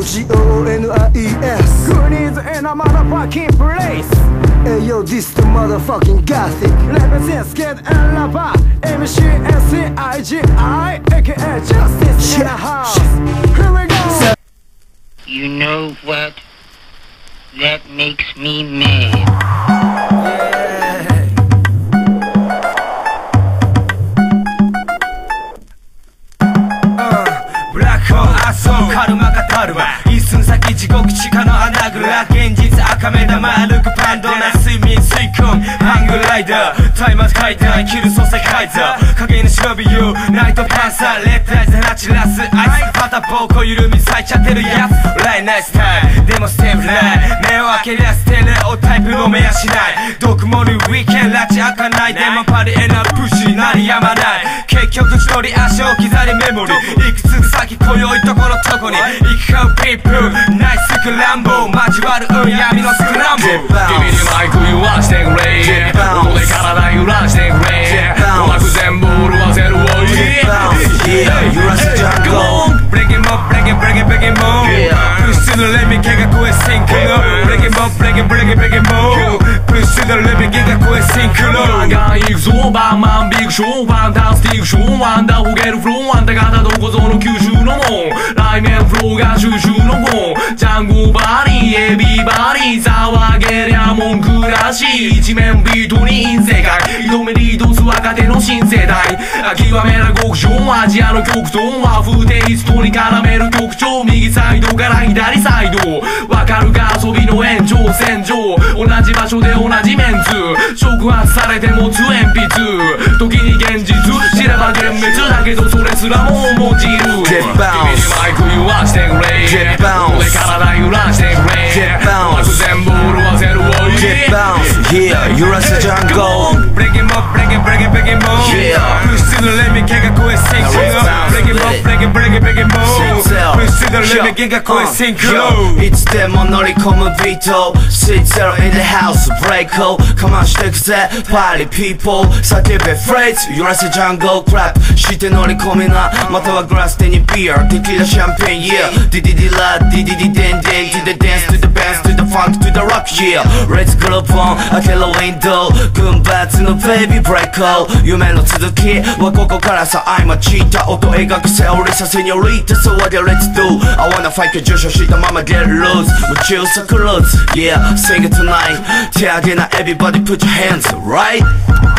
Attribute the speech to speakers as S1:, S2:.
S1: GONIES.
S2: Who needs in a motherfucking place?
S1: Hey yo, this the motherfucking gothic.
S2: Represents Skid and Lava, MCSCIGI, aka Justice in the house. Here we go.
S3: You know what? That makes me mad.
S4: Black hole 麻生カルマ語るわ一寸先地獄地下の穴蔵現実赤目玉歩くパンドな睡眠吸い込むハングライダータイマー階段切る捜査カイザー影に忍びよナイトパンサーレッドアイズで放ちらすアイス片方向緩み咲いちゃってるやつライナイスタイムでもステップライ目を開けりゃステレオタイプ飲めやしない毒盛るウィーケン拉致開かないでもパリエナプッシュになりやまない結局一人足を刻りメモリーいくつ先今宵ところどこに行き交うピープルナイスクランボー交わる闇のスクランボー
S5: 君にマイク言わしてくれここで体揺らしてくれ鼓膜全部潤わせるおい
S4: 揺らすジャンゴー Break him up, break him, break him, break him up Push to the limit, 計画へシンクロ Break him up, break him, break him, break him up Push to the limit, 計画へシンクロ
S5: ガンガン行くぞバンマンビッグショーファンタスティックショーワンダーフォゲルフローあんた方どこぞの九州のもん来面フローが収集のゴンジャンゴバリーエビバリー騒げりゃ文句らしい一面ビートに世界挑めリードす若手の新世代極めな極上アジアの極東和風テイストに絡める曲調右サイドから左サイドわかるか遊びの延長線上同じ場所で同じメンツ触発されて持つ鉛筆時に現実知れば幻滅だけどそれすらも重んじる君にマイク言わしてくれここで体揺らしてくれ鼓膜全部潤わせるおい
S4: 揺らすジャンゴー Break him up, break him, break him, break him up Push to the limit, 計画へシンクロ Break him up, break him, break him, break him up Push to the limit, 計画へシンクロいつでも乗り込むビート Sweet zero in the house, break all 我慢してくぜ、パーリーピーポー叫べフレーズ、揺らせジャンゴークラップして乗り込みなまたはグラス手にビアテキーラシャンペーン Yeah ディディディラディディディデンデン To the dance, to the bass, to the funk, to the rock Yeah Let's group on 開けろウィンドウ群抜のベイビーブレイク夢の続きはここからさI'm a cheetah 音描くセオリーさセニョリータ So what let's do I wanna fight 上昇したまま get loose 夢中さクルーズ Yeah sing it tonight 手上げな everybody put your hands right